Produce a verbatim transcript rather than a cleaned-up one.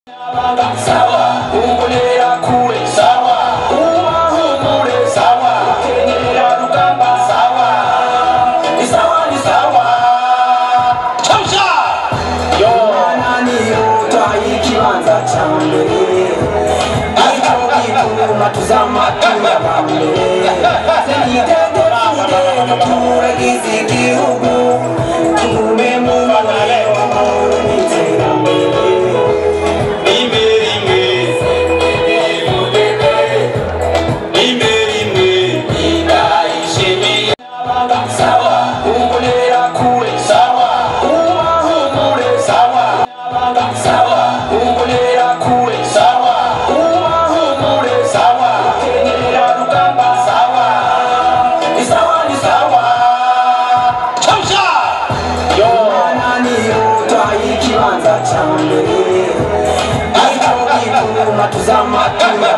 Sawa, umbonera kure sawa, ubahumure sawa, kenyera rugamba sawa, ni sawa ni sawa. Chamsha yo nani utaye kibanza cyane, ariko gikuma tuzama tuyabambe, senitende fide turagize igihugu, tugume mu mabare w'amahoro n'iterambere. Sawa, umbonera kure sawa, ubahumure sawa. Sawa, umbonera kure sawa, ubahumure sawa, kenyera rugamba sawa, ni sawa ni sawa. Chamsha yo nani utaye kibanza cyane, ariko gikuma tuzama